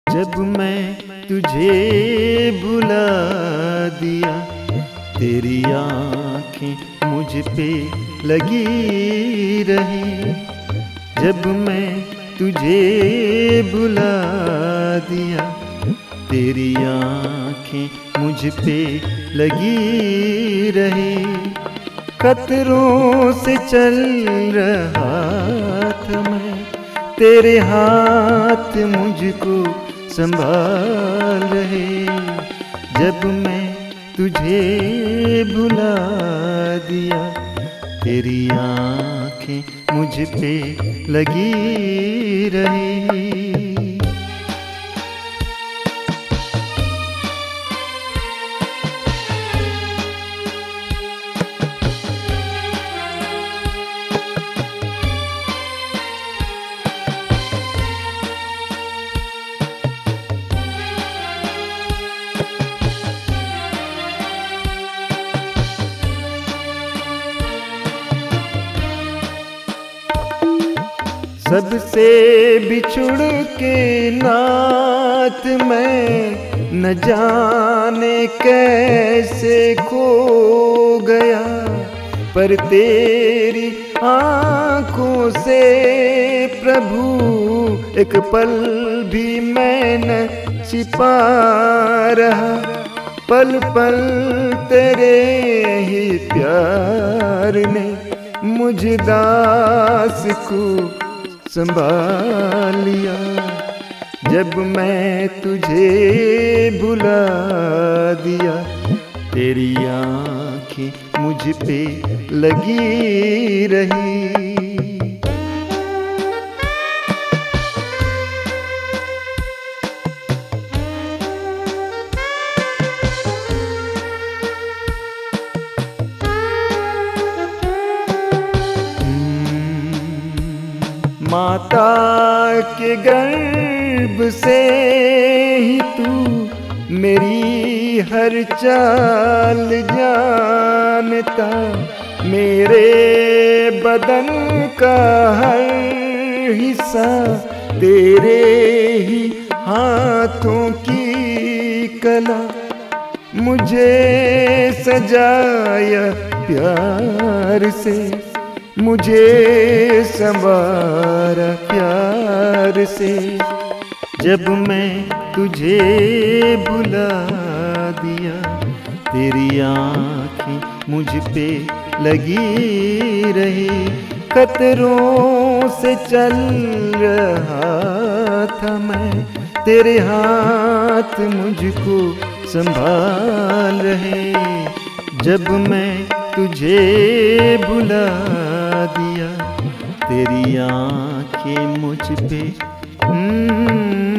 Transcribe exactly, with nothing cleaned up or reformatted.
जब मैं तुझे भुला दिया, तेरी आँखें मुझ पे लगी रही। जब मैं तुझे भुला दिया, तेरी आँखें मुझ पे लगी रही। कतरों से चल रहा था मैं, तेरे हाथ मुझको संभाल रहे। जब मैं तुझे भुला दिया, तेरी आँखें मुझ पे लगी रही। सबसे बिछुड़ के नाथ मैं न जाने कैसे खो गया, पर तेरी आँखों से प्रभु एक पल भी मैं न छिपा रहा। पल पल तेरे ही प्यार ने मुझ दास को संभाल लिया। जब मैं तुझे भुला दिया, तेरी आँखें मुझ पे लगी रही। माता के गर्भ से ही तू मेरी हर चाल जानता, मेरे बदन का हर हिस्सा तेरे ही हाथों की कला। मुझे सजाया प्यार से, मुझे संवारा प्यार से। जब मैं तुझे भुला दिया, तेरी आँखें मुझ पे लगी रही। कतरों से चल रहा था मैं, तेरे हाथ मुझको संभाल रहे। जब मैं तुझे भुला दिया, तेरी आँखें मुझ पे